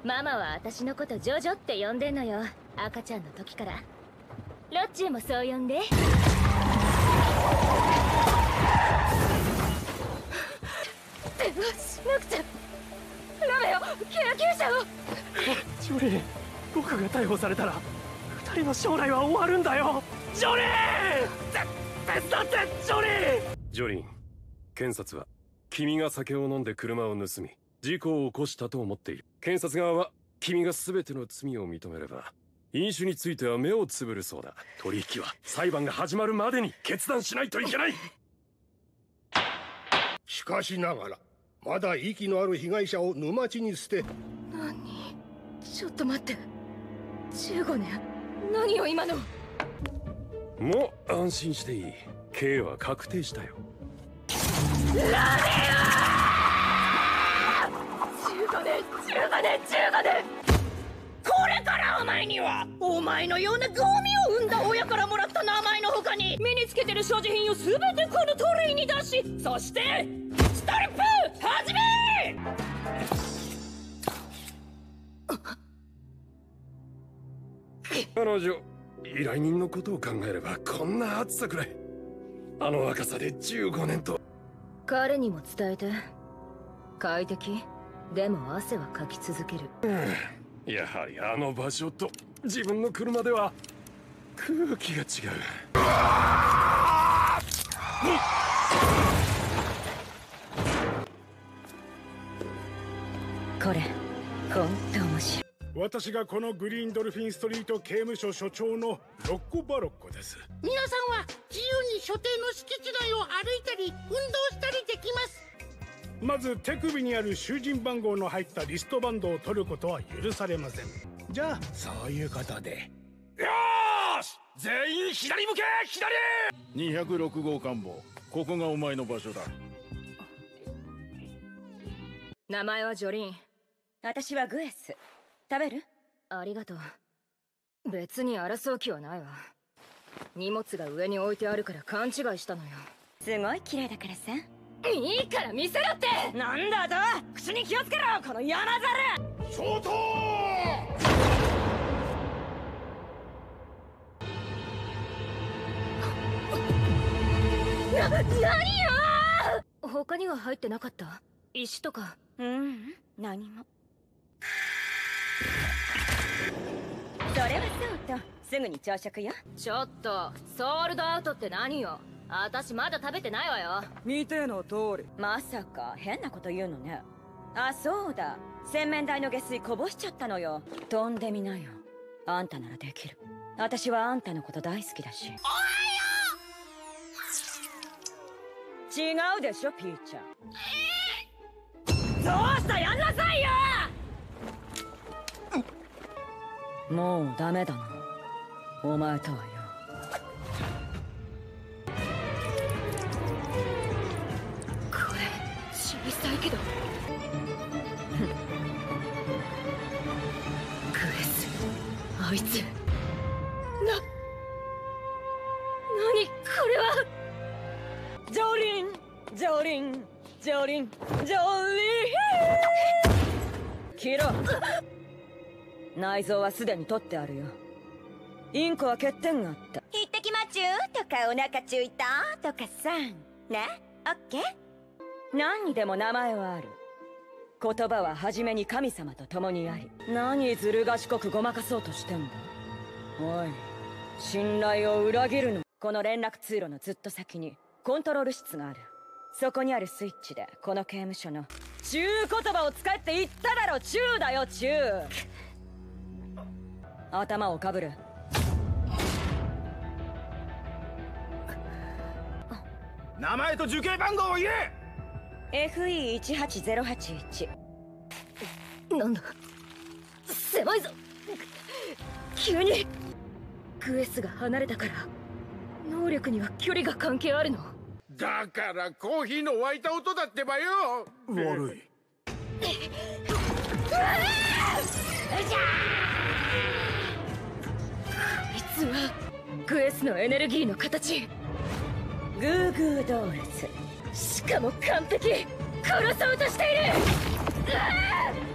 ママは私のことジョジョって呼んでんのよ、赤ちゃんの時から。ロッチーもそう呼んで。電話しなくちゃ。ラメオ、救急車を。 ジョリー、僕が逮捕されたら二人の将来は終わるんだよ。ジョリー、手伝ってジョリー。 ジョリン、検察は君が酒を飲んで車を盗み事故を起こしたと思っている。検察側は君が全ての罪を認めれば飲酒については目をつぶるそうだ。取引は裁判が始まるまでに決断しないといけない。 しかしながらまだ息のある被害者を沼地に捨て。 何？ちょっと待って、15年？何よ今の。 もう安心していい。刑は確定したよ。 ラメオ！15年これからお前にはお前のようなゴミを産んだ親からもらった名前の他に身につけてる所持品を全てこのトレイに出し、そしてストリップ始め。 彼女、依頼人のことを考えればこんな暑さくらい。あの若さで15年と。 彼にも伝えて。快適でも汗はかき続ける。 やはりあの場所と自分の車では空気が違う。 これほんと面白い。 私がこのグリーンドルフィンストリート刑務所所長のロッコ・バロッコです。 皆さんは自由に所定の敷地内を歩いたり運動したりできます。 まず手首にある囚人番号の入ったリストバンドを取ることは許されません。じゃあそういうことで。 よーし、全員左向け。左。 206号官房、ここがお前の場所だ。 名前はジョリン。 私はグエス。食べる？ ありがとう。別に争う気はないわ。荷物が上に置いてあるから勘違いしたのよ。 すごい綺麗だからさ。 いいから見せろって。 なんだと？口に気をつけろこの山猿。 相当。 何よ。他には入ってなかった？石とか。 何も。それはそうとすぐに朝食よ。 ちょっとソールドアウトって何よ。私まだ食べてないわよ。 見ての通り。まさか変なこと言うのね。あ、そうだ、洗面台の下水こぼしちゃったのよ。飛んでみなよ。あんたならできる。私はあんたのこと大好きだし。違うでしょピーちゃん。どうした、やんなさいよ。もうダメだなお前とはよ。 これ小さいけど。グエス、あいつ何これは。 ジョリンジョリンジョリンジョリン切ろ。内臓はすでに取ってあるよ。インコは欠点があった。 一滴まちゅうとかお腹ちゅいたとかさ。ね、オッケー。 何にでも名前はある。言葉は初めに神様と共にあり。何ずる賢くごまかそうとしてんだ。おい、信頼を裏切るの。この連絡通路のずっと先にコントロール室がある。そこにあるスイッチでこの刑務所のチュー言葉を使えって言っただろ。チューだよチュー。頭をかぶる。 名前と受刑番号を言え。 FE18081。 なんだ、狭いぞ。急にグエスが離れたから能力には距離が関係あるの。 だからコーヒーの沸いた音だってばよ。 悪い。 いつはグエスのエネルギーの形。 グーグードールズ。 しかも完璧。殺そうとしている。